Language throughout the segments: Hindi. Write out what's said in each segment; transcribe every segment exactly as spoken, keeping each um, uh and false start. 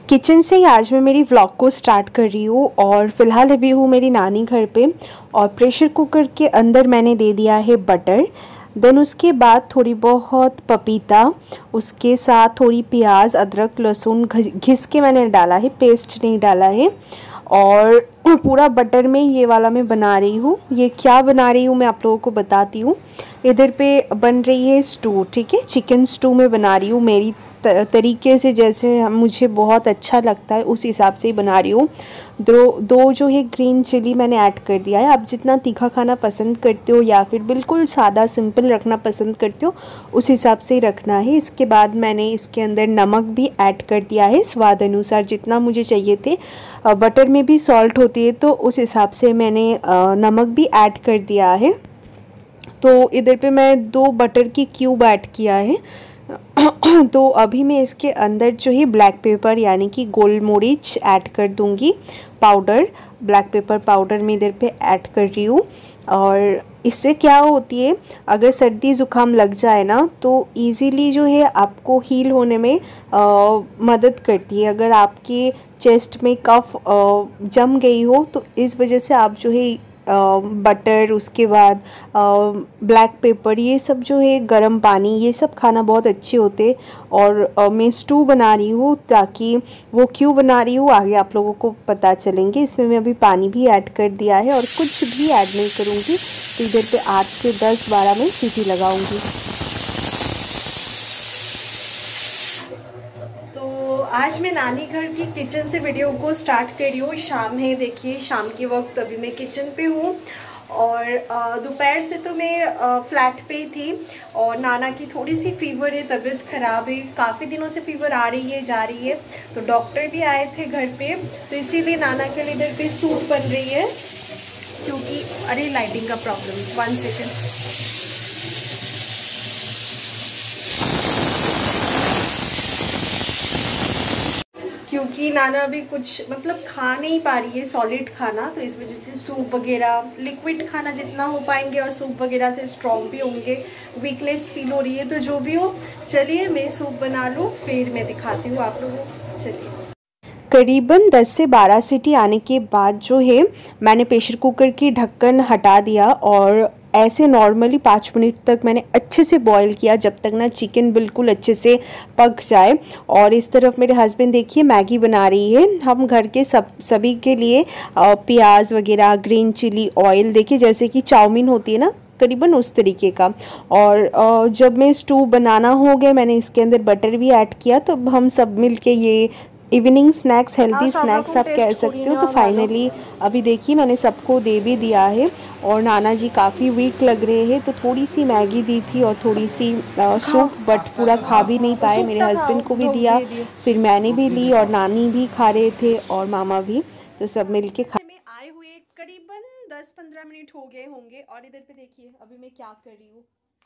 किचन से ही आज मैं मेरी व्लॉग को स्टार्ट कर रही हूँ और फ़िलहाल अभी हूँ मेरी नानी घर पे। और प्रेशर कुकर के अंदर मैंने दे दिया है बटर। देन उसके बाद थोड़ी बहुत पपीता, उसके साथ थोड़ी प्याज, अदरक, लहसुन घिस के मैंने डाला है, पेस्ट नहीं डाला है। और पूरा बटर में ये वाला मैं बना रही हूँ। ये क्या बना रही हूँ मैं आप लोगों को बताती हूँ। इधर पे बन रही है स्टू, ठीक है, चिकन स्टू मैं बना रही हूँ मेरी तरीके से, जैसे मुझे बहुत अच्छा लगता है उस हिसाब से ही बना रही हूँ। दो दो जो है ग्रीन चिली मैंने ऐड कर दिया है। आप जितना तीखा खाना पसंद करते हो या फिर बिल्कुल सादा सिंपल रखना पसंद करते हो उस हिसाब से ही रखना है। इसके बाद मैंने इसके अंदर नमक भी ऐड कर दिया है स्वाद अनुसार, जितना मुझे चाहिए थे। बटर में भी सॉल्ट होती है तो उस हिसाब से मैंने नमक भी ऐड कर दिया है। तो इधर पे मैं दो बटर की क्यूब ऐड किया है। तो अभी मैं इसके अंदर जो है ब्लैक पेपर यानी कि गोल मरीच ऐड कर दूंगी, पाउडर, ब्लैक पेपर पाउडर मैं इधर पे ऐड कर रही हूँ। और इससे क्या होती है, अगर सर्दी ज़ुकाम लग जाए ना तो इजीली जो है आपको हील होने में आ, मदद करती है। अगर आपके चेस्ट में कफ जम गई हो तो इस वजह से आप जो है बटर, उसके बाद ब्लैक पेपर, ये सब जो है गर्म पानी, ये सब खाना बहुत अच्छे होते। और आ, मैं स्टू बना रही हूँ, ताकि वो क्यों बना रही हूँ आगे आप लोगों को पता चलेंगे। इसमें मैं अभी पानी भी ऐड कर दिया है और कुछ भी ऐड नहीं करूँगी। तो इधर पे आठ से दस बारह में सीटी लगाऊंगी। आज मैं नानी घर की किचन से वीडियो को स्टार्ट कर रही हूँ। शाम है, देखिए शाम के वक्त अभी मैं किचन पे हूँ। और दोपहर से तो मैं फ्लैट पे ही थी। और नाना की थोड़ी सी फीवर है, तबीयत ख़राब है, काफ़ी दिनों से फीवर आ रही है जा रही है। तो डॉक्टर भी आए थे घर पे, तो इसीलिए नाना के लिए इधर पे सूप बन रही है। क्योंकि अरे लाइटिंग का प्रॉब्लम, वन सेकेंड। क्योंकि नाना अभी कुछ मतलब खा नहीं पा रही है सॉलिड खाना, तो इस वजह से सूप वगैरह, लिक्विड खाना जितना हो पाएंगे और सूप वगैरह से स्ट्रॉन्ग भी होंगे। वीकनेस फील हो रही है, तो जो भी हो, चलिए मैं सूप बना लूँ फिर मैं दिखाती हूँ आप लोगों को। चलिए। करीबन दस से बारह सीटी आने के बाद जो है मैंने प्रेशर कुकर की ढक्कन हटा दिया और ऐसे नॉर्मली पाँच मिनट तक मैंने अच्छे से बॉईल किया, जब तक ना चिकन बिल्कुल अच्छे से पक जाए। और इस तरफ मेरे हस्बैंड देखिए मैगी बना रही है। हम घर के सब सभी के लिए प्याज वगैरह, ग्रीन चिली, ऑयल, देखिए जैसे कि चाउमीन होती है ना, करीबन उस तरीके का। और जब मैं स्टू बनाना हो गया, मैंने इसके अंदर बटर भी ऐड किया। तो हम सब मिल के ये इवनिंग स्नैक्स, हेल्दी स्नैक्स आप कह सकते हो। तो फाइनली अभी देखिए मैंने सबको दे भी दिया है। और नाना जी काफ़ी वीक लग रहे हैं, तो थोड़ी सी मैगी दी थी और थोड़ी सी सूप, बट पूरा खा भी नहीं पाए। मेरे हस्बैंड को भी दिया, फिर मैंने भी ली और नानी भी खा रहे थे और मामा भी, तो सब मिल के खा। में आए हुए करीबन दस पंद्रह मिनट हो गए होंगे। और इधर पे देखिए अभी मैं क्या कर रही हूँ।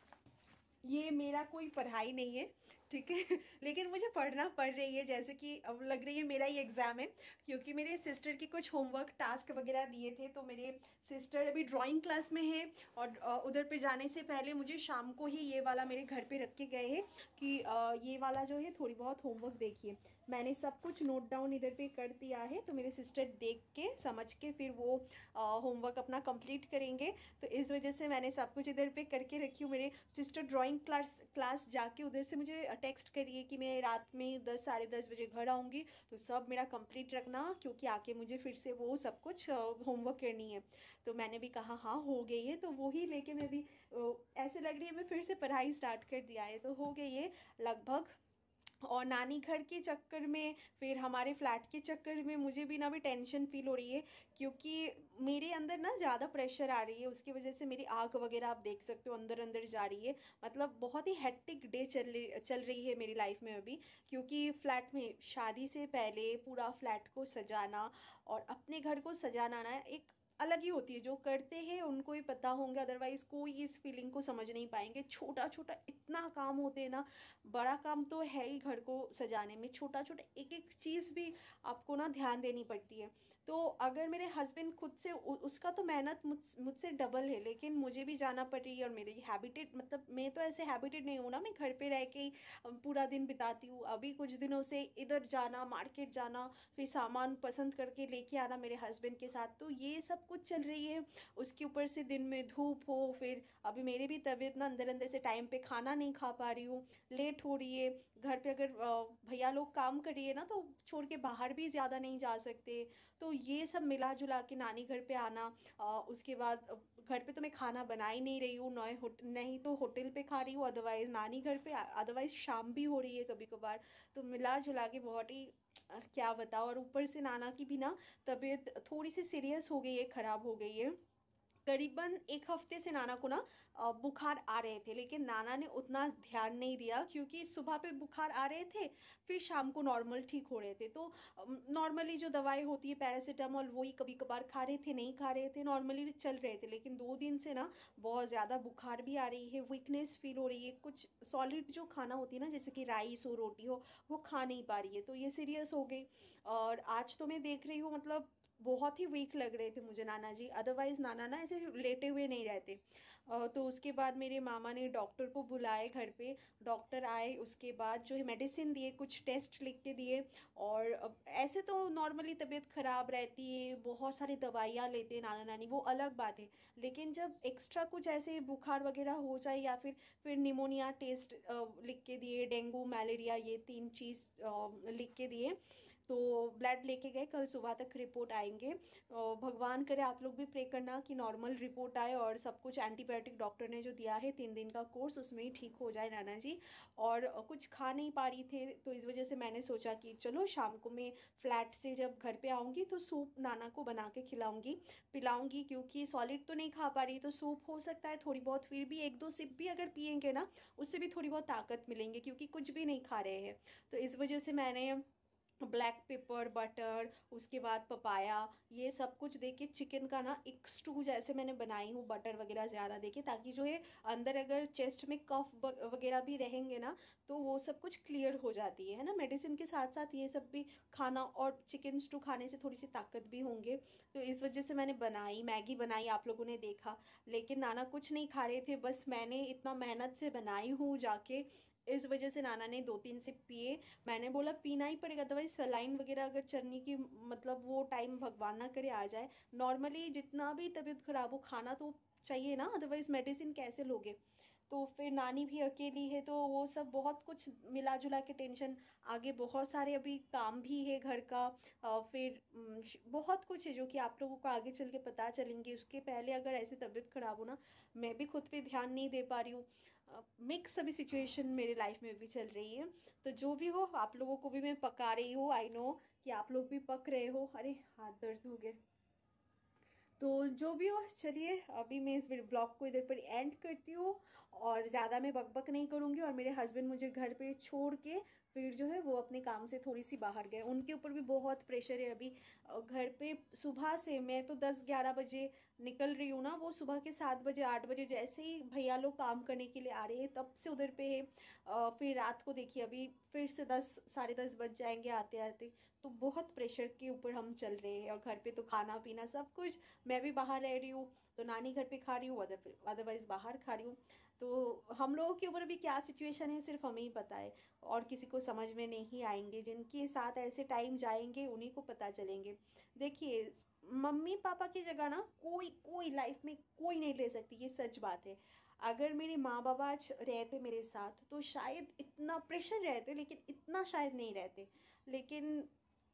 ये मेरा कोई पढ़ाई नहीं है, ठीक है, लेकिन मुझे पढ़ना पड़ रही है, जैसे कि अब लग रही है मेरा ही एग्ज़ाम है। क्योंकि मेरे सिस्टर की कुछ होमवर्क टास्क वगैरह दिए थे, तो मेरे सिस्टर अभी ड्राइंग क्लास में है। और उधर पे जाने से पहले मुझे शाम को ही ये वाला मेरे घर पे रख के गए हैं कि ये वाला जो है थोड़ी बहुत होमवर्क देखिए। मैंने सब कुछ नोट डाउन इधर पे कर दिया है, तो मेरे सिस्टर देख के समझ के फिर वो होमवर्क अपना कंप्लीट करेंगे। तो इस वजह से मैंने सब कुछ इधर पे करके रखी हूँ। मेरे सिस्टर ड्राइंग क्लास क्लास जाके उधर से मुझे टेक्स्ट करिए कि मैं रात में दस साढ़े दस बजे घर आऊँगी, तो सब मेरा कंप्लीट रखना, क्योंकि आके मुझे फिर से वो सब कुछ होमवर्क करनी है। तो मैंने भी कहा हाँ हो गई है, तो वो ही लेके मैं भी ऐसे लग रही है मैं फिर से पढ़ाई स्टार्ट कर दिया है, तो हो गई है लगभग। और नानी घर के चक्कर में, फिर हमारे फ्लैट के चक्कर में मुझे भी ना भी टेंशन फील हो रही है। क्योंकि मेरे अंदर ना ज़्यादा प्रेशर आ रही है, उसकी वजह से मेरी आँख वगैरह आप देख सकते हो अंदर अंदर जा रही है। मतलब बहुत ही हेक्टिक डे चल रही चल रही है मेरी लाइफ में अभी। क्योंकि फ्लैट में शादी से पहले पूरा फ्लैट को सजाना और अपने घर को सजाना ना एक अलग ही होती है। जो करते हैं उनको ही पता होंगे, अदरवाइज कोई इस फीलिंग को समझ नहीं पाएंगे। छोटा छोटा इतना काम होते हैं ना, बड़ा काम तो है ही घर को सजाने में, छोटा छोटा एक एक चीज़ भी आपको ना ध्यान देनी पड़ती है। तो अगर मेरे हस्बैंड खुद से, उसका तो मेहनत मुझ मुझसे डबल है, लेकिन मुझे भी जाना पड़ रही है। और मेरी हैबिटेड, मतलब मैं तो ऐसे हैबिटेड नहीं हूँ ना, मैं घर पे रह के ही पूरा दिन बिताती हूँ। अभी कुछ दिनों से इधर जाना, मार्केट जाना, फिर सामान पसंद करके लेके आना मेरे हस्बैंड के साथ, तो ये सब कुछ चल रही है। उसके ऊपर से दिन में धूप हो, फिर अभी मेरी भी तबीयत ना अंदर अंदर से टाइम पे खाना नहीं खा पा रही हूँ, लेट हो रही है। घर पे अगर भैया लोग काम कर रही है ना, तो छोड़ के बाहर भी ज़्यादा नहीं जा सकते। तो ये सब मिला जुला के नानी घर पे आना, आ, उसके बाद घर पे तो मैं खाना बना ही नहीं रही हूँ, नए नहीं तो होटल पे खा रही हूँ, अदरवाइज नानी घर पे, अदरवाइज शाम भी हो रही है कभी कभार। तो मिला जुला के बहुत ही क्या बताओ। और ऊपर से नाना की भी ना तबीयत थोड़ी सी सीरियस हो गई है, खराब हो गई है। करीबन एक हफ्ते से नाना को ना बुखार आ रहे थे, लेकिन नाना ने उतना ध्यान नहीं दिया, क्योंकि सुबह पे बुखार आ रहे थे, फिर शाम को नॉर्मल ठीक हो रहे थे। तो नॉर्मली जो दवाई होती है पैरासीटामोल, वही कभी कभार खा रहे थे, नहीं खा रहे थे, नॉर्मली चल रहे थे। लेकिन दो दिन से ना बहुत ज़्यादा बुखार भी आ रही है, वीकनेस फील हो रही है, कुछ सॉलिड जो खाना होती है ना, जैसे कि राइस हो, रोटी हो, वो खा नहीं पा रही है। तो ये सीरियस हो गई। और आज तो मैं देख रही हूँ, मतलब बहुत ही वीक लग रहे थे मुझे नाना जी। अदरवाइज नाना ना ऐसे लेटे हुए नहीं रहते। तो उसके बाद मेरे मामा ने डॉक्टर को बुलाए घर पे, डॉक्टर आए, उसके बाद जो है मेडिसिन दिए, कुछ टेस्ट लिख के दिए। और ऐसे तो नॉर्मली तबीयत खराब रहती है, बहुत सारी दवाइयाँ लेते हैं नाना नानी, वो अलग बात है। लेकिन जब एक्स्ट्रा कुछ ऐसे बुखार वगैरह हो जाए, या फिर फिर निमोनिया टेस्ट लिख के दिए, डेंगू मलेरिया, ये तीन चीज़ लिख के दिए। तो ब्लड लेके गए, कल सुबह तक रिपोर्ट आएंगे। भगवान करे आप लोग भी प्रे करना कि नॉर्मल रिपोर्ट आए, और सब कुछ एंटीबायोटिक डॉक्टर ने जो दिया है तीन दिन का कोर्स, उसमें ही ठीक हो जाए नाना जी। और कुछ खा नहीं पा रही थे, तो इस वजह से मैंने सोचा कि चलो शाम को मैं फ्लैट से जब घर पे आऊँगी तो सूप नाना को बना के खिलाऊँगी, पिलाऊँगी, क्योंकि सॉलिड तो नहीं खा पा रही, तो सूप हो सकता है थोड़ी बहुत, फिर भी एक दो सिप भी अगर पियेंगे ना, उससे भी थोड़ी बहुत ताकत मिलेंगे, क्योंकि कुछ भी नहीं खा रहे हैं। तो इस वजह से मैंने ब्लैक पेपर, बटर, उसके बाद पपाया, ये सब कुछ देके चिकन का ना एक स्टू जैसे मैंने बनाई हूँ, बटर वगैरह ज़्यादा देके, ताकि जो है अंदर अगर चेस्ट में कफ वगैरह भी रहेंगे ना, तो वो सब कुछ क्लियर हो जाती है है ना। मेडिसिन के साथ साथ ये सब भी खाना, और चिकन स्टू खाने से थोड़ी सी ताकत भी होंगे। तो इस वजह से मैंने बनाई, मैगी बनाई, आप लोगों ने देखा। लेकिन नाना कुछ नहीं खा रहे थे, बस मैंने इतना मेहनत से बनाई हूँ जाके, इस वजह से नाना ने दो तीन सिप पिए। मैंने बोला पीना ही पड़ेगा, अदरवाइज सलाइन वगैरह अगर चलने की, मतलब वो टाइम भगवान ना करे आ जाए। नॉर्मली जितना भी तबीयत खराब हो, खाना तो चाहिए ना, अदरवाइज मेडिसिन कैसे लोगे। तो फिर नानी भी अकेली है, तो वो सब बहुत कुछ मिला जुला के टेंशन। आगे बहुत सारे अभी काम भी है घर का, फिर बहुत कुछ है जो कि आप लोगों को आगे चल के पता चलेंगे। उसके पहले अगर ऐसे तबीयत खराब हो ना, मैं भी खुद पे ध्यान नहीं दे पा रही हूँ। मिक्स अभी सिचुएशन मेरे लाइफ में भी चल रही है। तो जो भी हो, आप लोगों को भी मैं पका रही हूँ, आई नो कि आप लोग भी पक रहे हो। अरे हाथ दर्द हो गए। तो जो भी हो, चलिए अभी मैं इस ब्लॉग को इधर पर एंड करती हूँ, और ज़्यादा मैं बकबक नहीं करूँगी। और मेरे हस्बैंड मुझे घर पे छोड़ के फिर जो है वो अपने काम से थोड़ी सी बाहर गए, उनके ऊपर भी बहुत प्रेशर है अभी घर पे। सुबह से मैं तो दस ग्यारह बजे निकल रही हूँ ना, वो सुबह के सात बजे आठ बजे जैसे ही भैया लोग काम करने के लिए आ रहे हैं, तब से उधर पे है। फिर रात को देखिए अभी फिर से दस साढ़े दस बज जाएंगे आते आते। तो बहुत प्रेशर के ऊपर हम चल रहे हैं, और घर पे तो खाना पीना सब कुछ, मैं भी बाहर रह रही हूँ, तो नानी घर पे खा रही हूँ, अदर अदरवाइज बाहर खा रही हूँ। तो हम लोगों के ऊपर भी क्या सिचुएशन है सिर्फ हमें ही पता है, और किसी को समझ में नहीं आएंगे। जिनके साथ ऐसे टाइम जाएंगे उन्हीं को पता चलेंगे। देखिए मम्मी पापा की जगह ना कोई कोई लाइफ में कोई नहीं ले सकती, ये सच बात है। अगर मेरे माँ बाबा आज रहते मेरे साथ, तो शायद इतना प्रेशर रहते, लेकिन इतना शायद नहीं रहते। लेकिन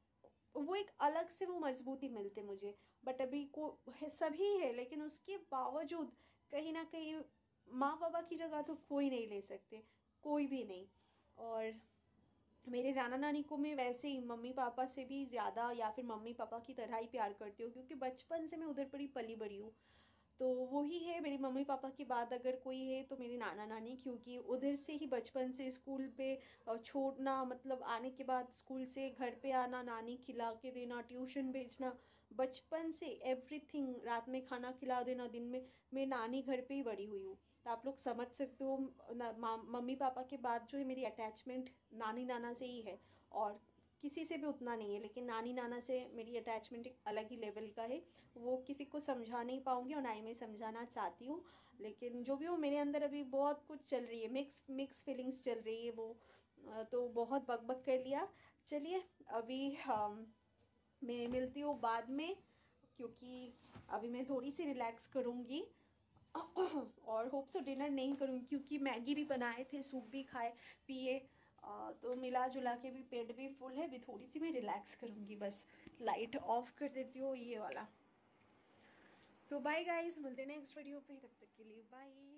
वो एक अलग से वो मजबूती मिलते मुझे। बट अभी को है, सभी है, लेकिन उसके बावजूद कहीं ना कहीं माँ बाबा की जगह तो कोई नहीं ले सकते, कोई भी नहीं। और मेरे नाना नानी को मैं वैसे ही मम्मी पापा से भी ज़्यादा, या फिर मम्मी पापा की तरह ही प्यार करती हूँ, क्योंकि बचपन से मैं उधर पर ही पली बड़ी हूँ। तो वही है मेरी मम्मी पापा के बाद अगर कोई है तो मेरी नाना नानी, क्योंकि उधर से ही बचपन से स्कूल पे छोड़ना, मतलब आने के बाद स्कूल से घर पे आना, नानी खिला के देना, ट्यूशन भेजना, बचपन से एवरीथिंग, रात में खाना खिला देना, दिन में, मैं नानी घर पे ही बड़ी हुई हूँ, तो आप लोग समझ सकते हो मम्मी पापा के बाद जो है मेरी अटैचमेंट नानी नाना से ही है, और किसी से भी उतना नहीं है, लेकिन नानी नाना से मेरी अटैचमेंट एक अलग ही लेवल का है। वो किसी को समझा नहीं पाऊंगी और ना ही मैं समझाना चाहती हूँ, लेकिन जो भी हो मेरे अंदर अभी बहुत कुछ चल रही है, मिक्स मिक्स फीलिंग्स चल रही है वो, तो बहुत बक बक कर लिया। चलिए अभी हम मैं मिलती हूँ बाद में, क्योंकि अभी मैं थोड़ी सी रिलैक्स करूँगी और होप सो डिनर नहीं करूँगी, क्योंकि मैगी भी बनाए थे, सूप भी खाए पिए, तो मिला जुला के भी पेट भी फुल है। अभी थोड़ी सी मैं रिलैक्स करूँगी, बस लाइट ऑफ कर देती हूँ ये वाला। तो बाय गाइस, मिलते हैं नेक्स्ट वीडियो पे, तब तक के लिए बाय।